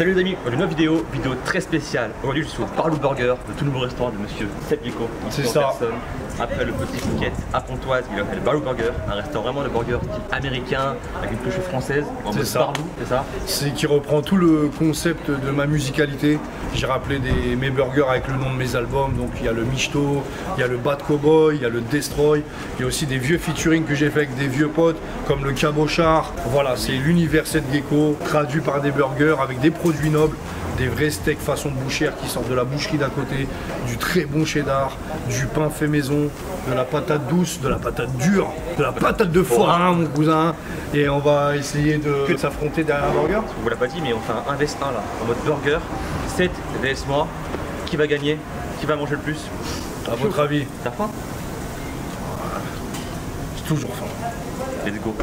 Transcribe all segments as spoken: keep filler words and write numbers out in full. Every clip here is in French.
Salut les amis, une nouvelle vidéo, vidéo très spéciale. Aujourd'hui je suis au Barlou Burger, le tout nouveau restaurant de monsieur Seth Gecko. C'est ça. Après le petit Fouquet à Pontoise, il appelle Barlou Burger, un restaurant vraiment de burger type américain, avec une touche française. C'est ça. Barlou, c'est ça. C'est qui reprend tout le concept de ma musicalité. J'ai rappelé des, mes burgers avec le nom de mes albums. Donc il y a le Michto, il y a le Bad Cowboy, il y a le Destroy. Il y a aussi des vieux featuring que j'ai fait avec des vieux potes comme le Cabochard. Voilà, c'est l'univers Seth Gecko traduit par des burgers avec des produits nobles, des vrais steaks façon bouchère qui sortent de la boucherie d'à côté, du très bon cheddar, du pain fait maison, de la patate douce, de la patate dure, de la patate de forain mon cousin. Et on va essayer de, de s'affronter derrière un burger. On vous l'a pas dit mais on fait un un vs un là, en mode burger. Seth vs moi. Qui va gagner? Qui va manger le plus? À votre avis? T'as faim? J'ai toujours faim. Let's go.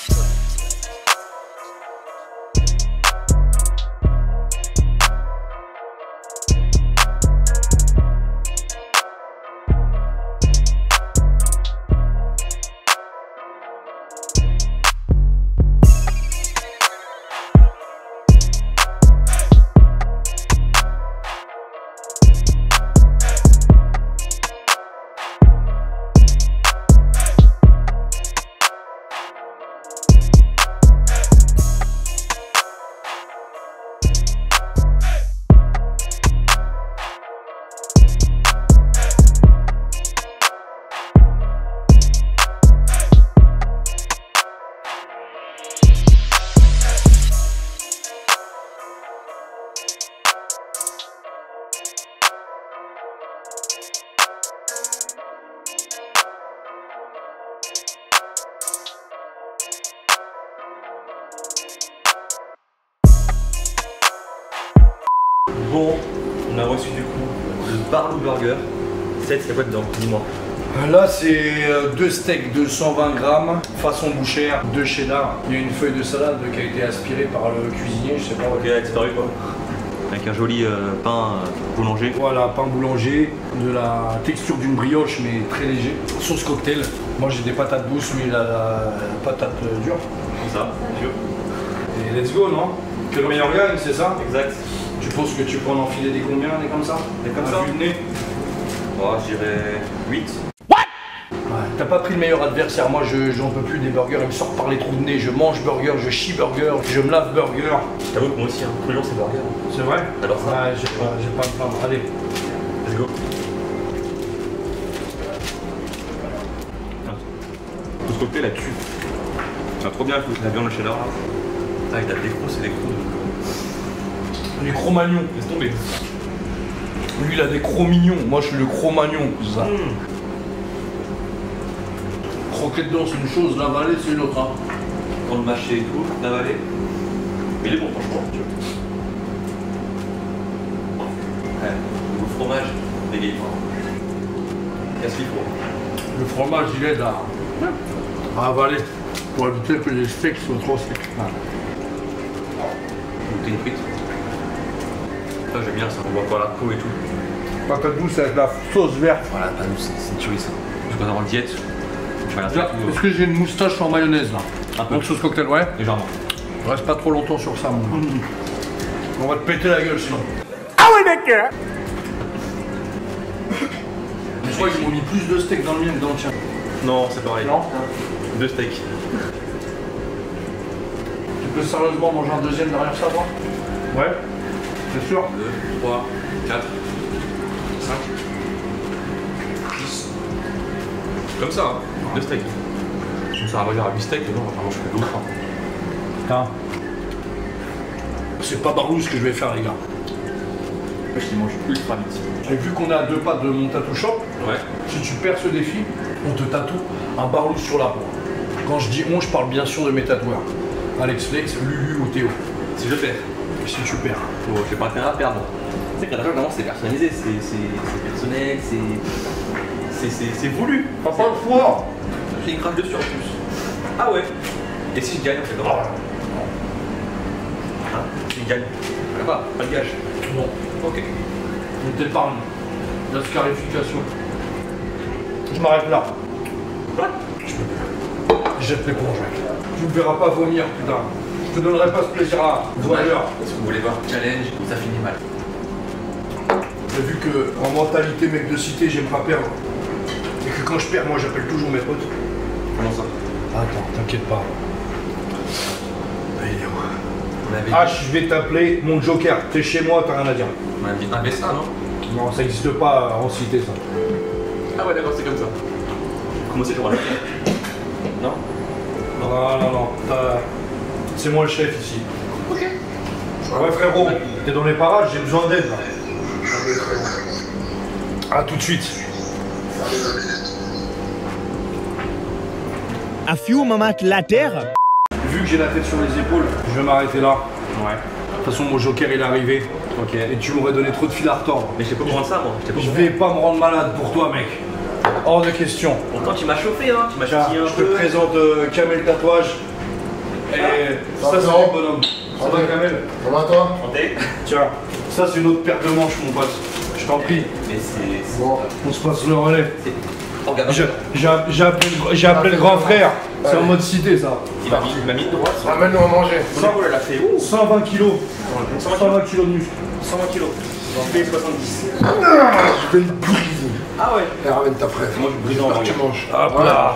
Bon, on a reçu du coup le Barlou Burger. Seth, c'est quoi dedans? Dis-moi. Là c'est deux steaks de cent vingt grammes, façon bouchère, deux cheddar. Il y a une feuille de salade qui a été aspirée par le cuisinier, je sais pas. Ok, a disparu quoi. Avec un joli euh, pain euh, boulanger. Voilà, pain boulanger, de la texture d'une brioche mais très léger. Sauce cocktail. Moi j'ai des patates douces, mais il a la patate dure. Comme ça, sûr. Et let's go, non? Que le meilleur gagne, c'est ça? Exact. Tu penses que tu peux en enfiler des combien, des comme ça? Des comme Un ça vue de nez. Oh, je dirais huit. Ouais, t'as pas pris le meilleur adversaire, moi je j'en peux plus des burgers, ils me sortent par les trous de nez, je mange burger, je chie burger, je me lave burger. Je t'avoue que moi aussi, hein, tous les jours c'est burger. C'est vrai? Alors ça? Ouais, j'ai pas, j'ai pas le plan. Allez. Let's go. Tout ce cocktail là-dessus. Ça va trop bien avec la viande, le cheddar là. Ah, il a des crocs, c'est des crocs de... Les Cro-Magnons, laisse tomber. Lui il a des Cro-Mignons, moi je suis le Cro-Magnon, c'est ça. Mmh. Croquer dedans c'est une chose, l'avaler c'est une autre. Hein. Quand le mâcher et tout, l'avaler. Mais il est bon franchement, tu vois. Ouais, le fromage, dégaye pas. Qu'est-ce qu'il faut? Le fromage il aide à, à avaler pour éviter que les steaks soient trop secs. Ah. Goûter une frite. Ça j'aime bien ça, on voit pas la peau et tout. Patate douce avec la sauce verte. Voilà, pas nous, c'est une tuerie ça. Je suis pas en diète. Je vais Là, est-ce que j'ai une moustache en mayonnaise là? Un peu. Donc sauce cocktail, ouais. Légèrement. Reste pas trop longtemps sur ça, mon gars. On va te péter la gueule sinon. Ah oui, mec! Je crois qu'ils m'ont mis plus de steak dans le mien que dans le tien. Non, c'est pareil. Non? Deux steaks. Tu peux sérieusement manger un deuxième derrière ça, toi? Ouais. C'est sûr? deux, trois, quatre, cinq, six. Comme ça, hein. Deux steaks. Donc ça va revenir à huit steaks, mais non, on va manger d'autres. Putain. C'est pas Barlou ce que je vais faire, les gars. Moi je les mange ultra vite. Et vu qu'on est à deux pas de mon tattoo shop, Ouais. si tu perds ce défi, on te tatoue un Barlou sur la peau. Quand je dis on, je parle bien sûr de mes tatoueurs. Alex Flex, Lulu ou Théo. Si je perds. Si tu perds. Oh, j'ai pas intérêt à perdre. Tu sais que la tatouage, vraiment, c'est personnalisé, c'est personnel, c'est voulu. T'as pas le choix. J'ai une craque dessus en plus. Ah ouais. Et si je gagne, on fait comment? Hein? Si je gagne. Je pas, pas de gage. Non. Ok. On t'épargne. La scarification. Je m'arrête là. Quoi? Je peux plus. Jette l'éponge, mec. Tu me verras pas vomir, putain. Je te donnerai pas ce plaisir-là. Voyeur. Parce que vous voulez voir challenge, ça finit mal. J'ai vu que en mentalité mec de cité, j'aime pas perdre. Et que quand je perds, moi j'appelle toujours mes potes. Comment ça? Attends, t'inquiète pas. Il est où? On avait Ah, je vais t'appeler mon joker. T'es chez moi, t'as rien à dire. On avait un B S A, non? Non, ça n'existe pas en cité, ça. Ah ouais, d'accord, c'est comme ça. Comment c'est, je vois? Non? Non, non, non. t'as- C'est moi le chef ici. Ok. Ouais, frérot, t'es dans les parages, j'ai besoin d'aide là. À tout de suite. A few moments later. Vu que j'ai la tête sur les épaules, je vais m'arrêter là. Ouais. De toute façon, mon joker il est arrivé. Ok. Et tu m'aurais donné trop de fil à retordre. Mais je t'ai pas pour rendre ça, moi. Je, Je vais pas me rendre malade pour toi, mec. Hors de question. Pourtant, tu m'as chauffé, hein. Tu m'as Tiens, chauffé un je te peu. présente euh, Kamel Tatouage. Et ça, c'est va, mon bonhomme. Ça va, Kamel? Ça va toi? Santé. Tiens, ça, c'est une autre paire de manches, mon pote. Je t'en prie. Mais c'est. Bon, On se passe le relais. c'est- Oh, regarde. J'ai j'ai appelé, le- j'ai appelé le grand frère. C'est en mode cité, ça. Il m'a mis, il m'a mis de droite. ramène-nous à manger. Son épaule, elle a fait. Ouh. cent vingt kilos. cent vingt cent vingt kilos de muscle. cent vingt kilos. J'en fais soixante-dix. Ah, je vais le briser. Ah ouais. Et ramène ta fraise. Moi, je brise en J'espère que tu range. manges. Hop là.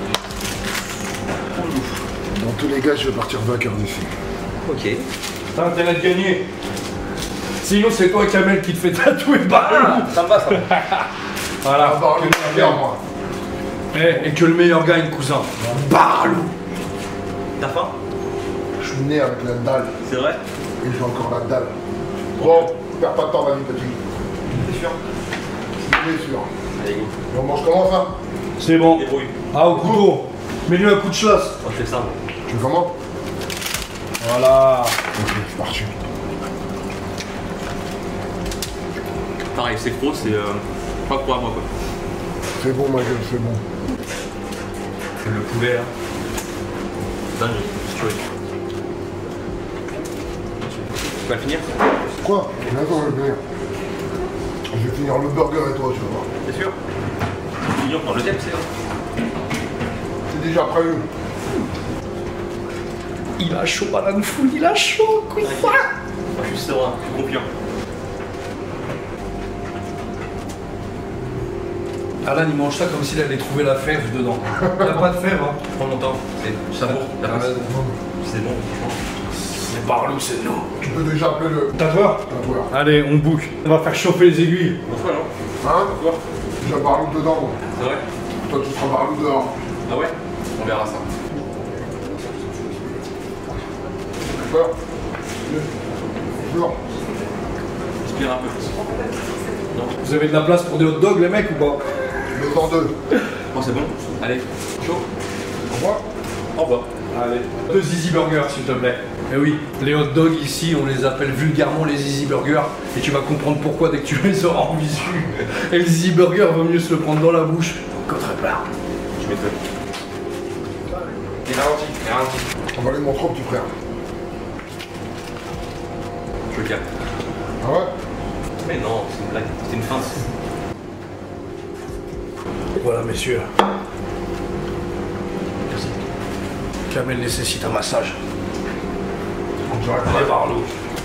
Dans tous les cas, je vais partir vainqueur d'ici. Ok. T'as intérêt de gagner. Sinon, c'est toi, Kamel, qui te fait tatouer Barlou. Ah, ça me va, ça. Voilà. Ah, Barlou, c'est bien, moi. Eh, et que le meilleur gagne, cousin. Barlou. T'as faim? Je suis né avec la dalle. C'est vrai? Et j'ai encore la dalle. Bon, perds pas de temps, vas-y, petit. T'es sûr? Bien sûr. Allez, go. Et on mange comment ça? C'est bon. Débrouille. Ah, au couteau. Mets-lui un coup de chlasse. Moi, je fais ça, moi. Tu veux comment? Voilà. Ok, c'est parti. Pareil, c'est gros, c'est. Euh, pas pour moi, quoi. C'est bon, ma gueule, c'est bon. C'est le poulet, là. Dingue, c'est chouette. Tu vas le finir? Quoi? Mais attends, je vais venir. Je vais finir le burger et toi, tu vas voir. T'es sûr? Mignon, dans le deuxième, c'est là. C'est déjà prévu. Il a chaud, banane fou, il a chaud, couille. Moi, je suis serein, je suis confiant. Alan, il mange ça comme s'il allait trouver la fève dedans. Il n'y a pas de fève, hein. Prends mon temps, c'est savoure, la Ah, place. ouais. C'est bon, franchement. C'est Barlou, c'est nous. Tu peux déjà appeler le Tatoueur. tatoueur. Allez, on book. On va faire chauffer les aiguilles. Bonsoir, non? Hein? Quoi? Déjà Barlou dedans, moi. C'est vrai? Toi, tu seras Barlou dehors. Ah ouais? On verra ça. Peur? Peur? Inspire un peu. Non? Vous avez de la place pour des hot dogs, les mecs, ou pas? Le temps deux. Bon, c'est bon? Allez, chaud. Au revoir. Au revoir. Allez. Deux Easy Burgers, s'il te plaît. Eh oui, les hot dogs ici, on les appelle vulgairement les Easy Burgers. Et tu vas comprendre pourquoi dès que tu les auras en visu. Et le Easy Burger, vaut mieux se le prendre dans la bouche qu'autre part. Je m'étonne. Et ralenti, et ralenti. On va aller montrer au petit frère. Je le calme. Ah ouais? Mais non, c'est une blague, c'est une feinte. Voilà, messieurs. Merci. Kamel nécessite un massage. On dirait Allez, Barlou.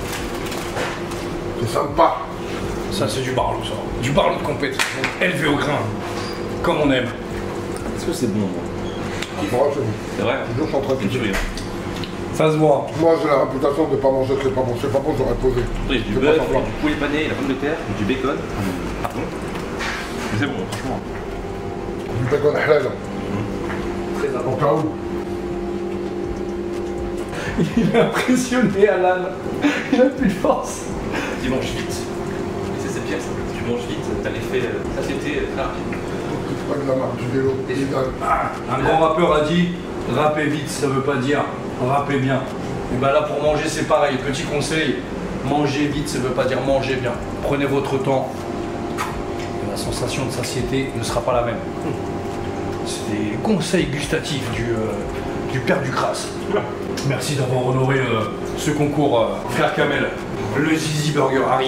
C'est sympa. Ça, c'est du Barlou, ça. Du Barlou de compétition. Élevé au grain. Comme on aime. Est-ce que c'est bon, moi? Moi, c'est bon. C'est vrai? Toujours, je suis en train de C'est piquer. dur. Ça se voit. Moi, j'ai la réputation de ne pas manger ce qui n'est pas bon. C'est pas bon, j'aurais posé. Il y a du C'est beurre, pas sympa. du poulet pané, la pomme de terre, du bacon. Pardon? Mais c'est bon, franchement. Du bacon halal. Très Au important. cas où. Il est impressionné, Alan. Il a plus de force. Tu manges vite. Et c'est cette pièce. Tu manges vite, t'as l'effet euh, satiété euh, très rapide. C'est pas de la marque du vélo. Évidemment. Un grand rappeur a dit rappez vite, ça veut pas dire rappez bien. Et ben là, pour manger, c'est pareil. Petit conseil, manger vite, ça veut pas dire manger bien. Prenez votre temps. Et la sensation de satiété ne sera pas la même. C'est des conseils gustatifs du, euh, du père du crasse. Merci d'avoir honoré euh, ce concours, euh, frère Kamel. Le Zizi Burger arrive.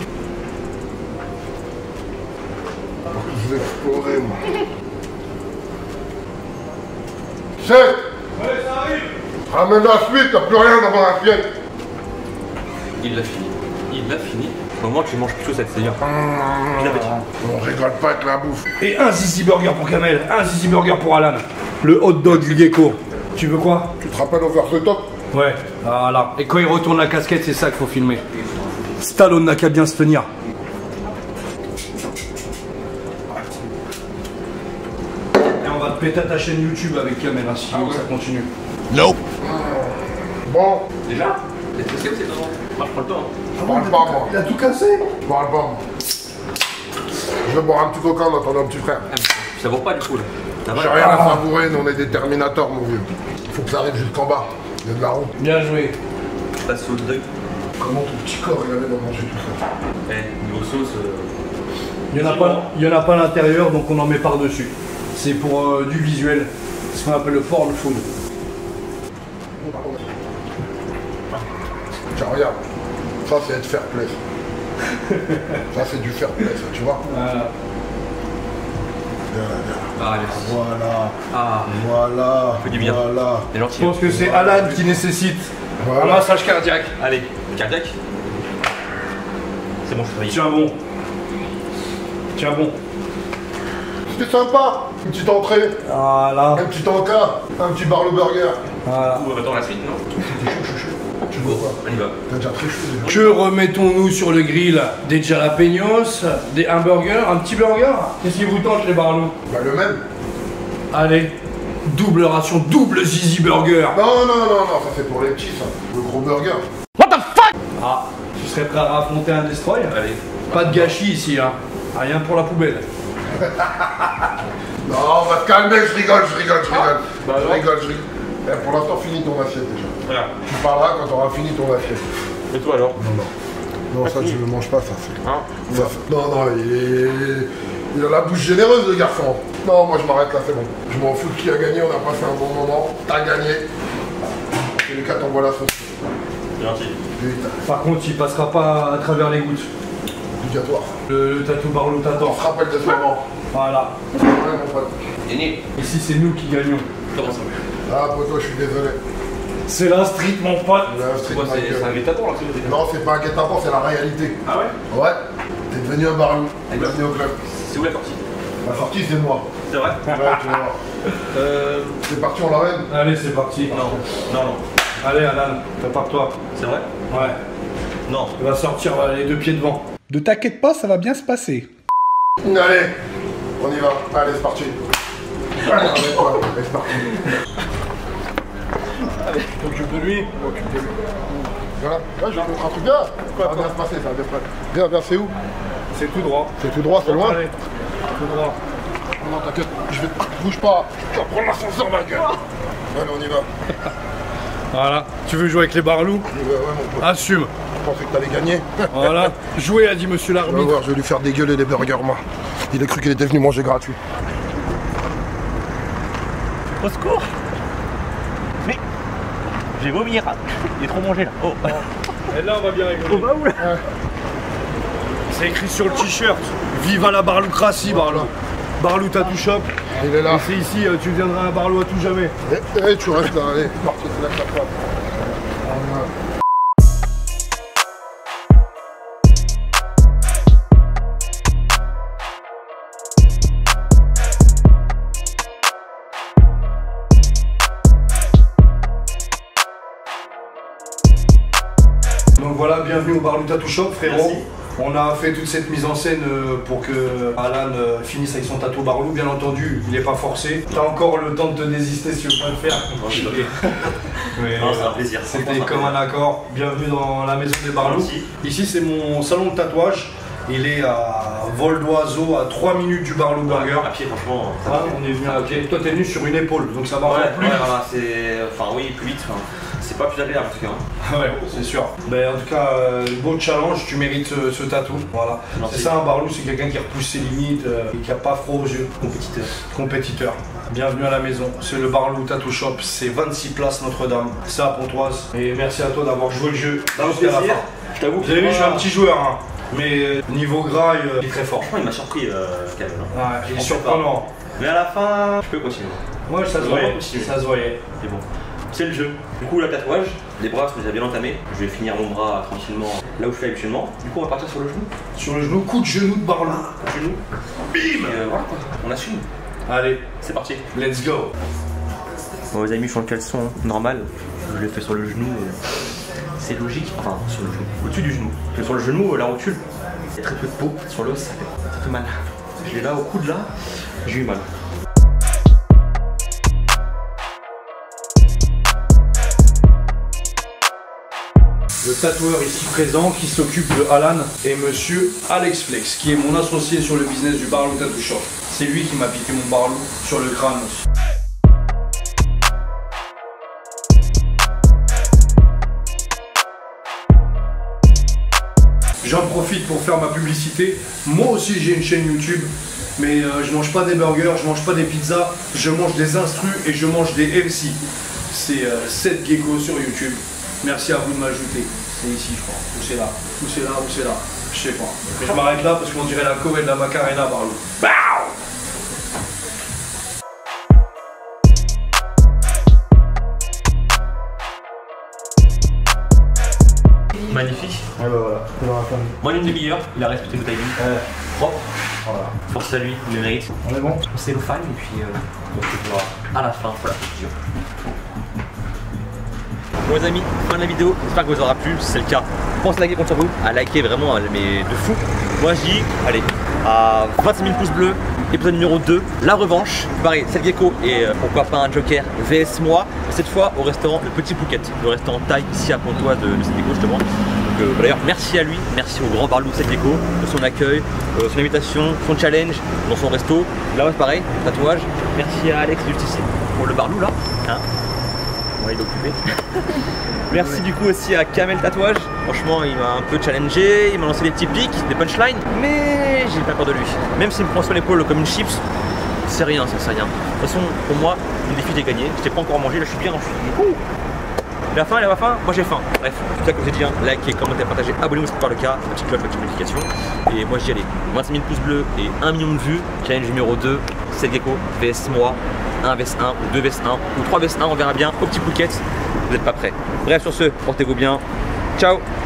Je vais explorer, moi. Chef! Ouais, ça arrive. Ramène la suite, t'as plus rien dans mon assiette. Il l'a fini. Il l'a fini. Au moment que tu manges plutôt cette seigneur. Mmh. On rigole pas avec la bouffe. Et un zizi burger pour Kamel, un zizi burger pour Alan. Le hot dog du gecko. Tu veux quoi? Tu te rappelles Over the Top? Ouais, voilà. Et quand il retourne la casquette, c'est ça qu'il faut filmer. Stallone n'a qu'à bien se tenir. Et on va te péter ta chaîne YouTube avec Kamel, hein, si Ah ouais. ça continue. Nope. Bon, Déjà? C'est possible, c'est dedans. Moi, je prends le temps. je parle pas moi. Il a tout cassé. Je parle pas moi. Je vais boire un petit coca en attendant un petit frère. Ah, mais tu savoures pas du coup là. Ça va J'ai là rien à savourer, nous on est des Terminators mon vieux. Il faut que ça arrive jusqu'en bas. Il y a de la route. Bien joué. Passe au deuil. Comment ton petit corps il avait d'en manger tout ça? Eh, niveau sauce. euh, Il n'y en a pas, il y en a pas à l'intérieur, donc on en met par-dessus. C'est pour euh, du visuel. C'est ce qu'on appelle le porn food. Tiens, regarde. Ça, c'est être fair play. Ça, c'est du fair play, ça, tu vois. Voilà. Viens là, viens là. Ah, merci. Voilà. Ah, Voilà. fait du bien. Voilà. t'es gentil. Je pense que c'est Alan qui nécessite un Voilà. massage cardiaque. Allez, cardiaque. C'est bon, je suis Tiens bon. Tiens bon. C'était sympa. Une petite entrée, Voilà. un petit encas, un petit barlow burger. Voilà. Ou attends la suite, non? Tu vois quoi? On y va. T'as déjà très chaud déjà. Que remettons-nous sur le grill? Des jalapenos, des hamburgers, un petit burger? Qu'est-ce qui vous tente les barlots? Bah le même. Allez, double ration, double zizi burger. Non, non, non, non, ça c'est pour les petits ça. Le gros burger. Ah, tu serais prêt à affronter un destroy? Allez. Pas de gâchis ici, hein. Rien pour la poubelle. Non, on va te calmer, je rigole, je rigole, je rigole. Bah je alors rigole, je rigole. Eh, pour l'instant, finis ton assiette déjà. Voilà. Tu parleras quand tu auras fini ton assiette. Et toi alors? Non, non. Non, ça, tu ne manges pas, ça. c'est- Hein? ça fait- Non, non, il, est... il a la bouche généreuse, le garçon. Non, moi, je m'arrête là, c'est bon. Je m'en fous de qui a gagné, on a passé un bon moment. T'as gagné. En tous les cas, t'envoies la sauce. C'est gentil. Putain, Par contre, il passera pas à travers les gouttes. obligatoire. Le, le tatou barlot On t'attend. se rappelle de ce moment. Voilà. Ouais, mon pote. Gagné. Ici, c'est nous qui gagnons. Comment ça? Ah, poto, je suis désolé. C'est la street, mon pote. La street Quoi, c'est Michael. c'est un guet-apens là, c'est le Non, c'est pas un guet-apens, c'est la réalité. Ah ouais? Ouais, t'es devenu un barlou. Bienvenue au club. C'est où la sortie? La sortie, c'est moi. C'est vrai? Ouais, tu vas voir. Euh. C'est parti, on l'emmène. Allez, c'est parti. Non. Non, non. Allez, Alan, prépare-toi. C'est vrai? Ouais. Non. Il va sortir euh, les deux pieds devant. Ne t'inquiète pas, ça va bien se passer. Allez, on y va. Allez, c'est parti. Allez, allez, allez, c'est parti. Tu t'occupes de lui? M'occupe de lui. Voilà. Ouais, je vais te montrer un truc bien. Ça va bien se passer, ça va bien se passer. Viens, viens, c'est où? C'est tout droit. C'est tout droit, c'est loin. Allez, tout droit. Non, t'inquiète, je vais. Bouge pas. Tu vas prendre l'ascenseur, ma gueule. Allez, on y va. Voilà. Tu veux jouer avec les barlous? Ouais, ouais, mon pote. Assume. Je pensais que t'allais gagner. Voilà. Jouer, a dit monsieur On va l'arbitre. voir, je vais lui faire dégueuler les burgers, moi. Il a cru qu'il était venu manger gratuit. Au secours! Mais je vais vomir. Il est trop mangé là. Oh, Et là, on va bien rigoler. oh bah où là? C'est écrit sur le t-shirt. Vive à la barloucratie, Barlou. Barlou Tattoo Shop. Il est là. Et c'est ici, euh, tu deviendras un Barlou à tout jamais. Eh, eh, tu restes là, allez. Parti, tu lèves ta pote. Donc voilà, bienvenue au Barlou Tattoo Shop, frérot. Merci. On a fait toute cette mise en scène euh, pour que Alan euh, finisse avec son tatou Barlou. Bien entendu, il n'est pas forcé. T'as encore le temps de te désister si tu veux pas le faire. je l'ai. Mais, Non, c'est un euh, plaisir. C'était Franchement, c'est un comme un plaisir. accord. Bienvenue dans la maison des Barlous. Merci. Ici, c'est mon salon de tatouage. Il est à vol d'oiseau, à trois minutes du Barlou Burger. À pied, franchement. ça Ah, va. on est venu à pied. Toi, t'es venu sur une épaule, donc ça va Ouais, encore ouais, plus. voilà, c'est. Enfin, oui, plus vite. Enfin, c'est pas plus agréable en tout cas. hein. Ouais, c'est sûr. Ben, en tout cas, euh, beau challenge, tu mérites ce, ce tatou. Voilà. Merci. C'est ça un Barlou, c'est quelqu'un qui repousse ses limites euh, et qui a pas froid aux yeux. Compétiteur. Compétiteur. Bienvenue à la maison. C'est le Barlou Tattoo Shop, c'est vingt-six places Notre-Dame. C'est à Pontoise. Et merci à toi d'avoir joué le jeu jusqu'à la fin. Je t'avoue. Vous avez vu, je suis un petit joueur, hein. Mais euh, niveau gras, il euh, il est très fort. Franchement, il m'a surpris euh, quand même. hein. Ouais, il est Je pensais surprenant. Mais à la fin, je peux continuer. Ouais, ça se Ouais, voyait. continue. Ça se voyait. C'est bon. c'est le jeu. Du coup, le tatouage, les bras sont déjà bien entamés. Je vais finir mon bras tranquillement là où je fais habituellement. Du coup, on va partir sur le genou. Sur le genou, coup de genou de Barlou. Coup de genou. Bim. Et euh, voilà quoi, on assume. Allez, c'est parti. Let's go. Bon, les amis, je suis en caleçon hein, normal. Je l'ai fait sur le genou. Euh, c'est logique. Enfin, sur le genou. Au-dessus du genou. Parce que sur le genou, la rotule, il y a très peu de peau. Sur l'os, ça fait, ça fait mal. Je l'ai là au coude là, j'ai eu mal. Le tatoueur ici présent qui s'occupe de Alan est monsieur Alex Flex, qui est mon associé sur le business du Barlou Tattoo Shop. C'est lui qui m'a piqué mon Barlou sur le crâne aussi. J'en profite pour faire ma publicité. Moi aussi j'ai une chaîne YouTube, mais euh, je mange pas des burgers, je mange pas des pizzas, je mange des instrus et je mange des L C. C'est euh, sept Gecko sur YouTube. Merci à vous de m'ajouter. C'est ici je crois. Ou c'est là, ou c'est là, ou c'est là. Je sais pas. Mais je m'arrête là parce qu'on dirait la Corée de la Macarena, Barlou. Magnifique. Ouais bah voilà, c'est dans la fin. Moins d'une demi-heure, il a respecté le timing. Ouais. Propre. Voilà. Force à lui, il le mérite. On est bon. On cellophane et puis euh, on se voit à la fin pour la posture. Bon les amis, fin de la vidéo, j'espère que vous aura plu, si c'est le cas, pensez à liker contre vous, à liker vraiment, mais de fou. Moi je dis, allez, à vingt-six mille pouces bleus, épisode numéro deux, la revanche. Pareil, sept Gecko et euh, pourquoi pas un Joker V S moi, cette fois au restaurant Le Petit Phuket, le restaurant thaï ici à Pontoise de, de sept Gecko justement. Donc euh, d'ailleurs merci à lui, merci au grand Barlou sept Gecko de son accueil, euh, son invitation, son challenge dans son resto. Là ouais, pareil, tatouage. Merci à Alex juste ici pour le Barlou là. Hein, ouais, il est occupé. Merci du coup aussi à Kamel Tatouage. Franchement, il m'a un peu challengé, il m'a lancé des petits pics, des punchlines, mais j'ai pas peur de lui. Même s'il me prend sur l'épaule comme une chips, c'est rien, ça c'est rien. De toute façon, pour moi, le défi est gagné. Je t'ai pas encore mangé, là je suis bien rempli. Il a faim, il a pas faim, moi j'ai faim. Bref, tout ça comme je vous ai dit, hein, likez, commentez, partagez, abonnez-vous si c'est pas le cas, la petite cloche, la petite notification. Et moi je dis allez, vingt-six mille pouces bleus et un million de vues. Challenge numéro deux, sept Gecko V S moi, un V S un ou deux V S un ou trois V S un, on verra bien au Petit Phuket. Vous n'êtes pas prêts. Bref, sur ce, portez-vous bien. Ciao.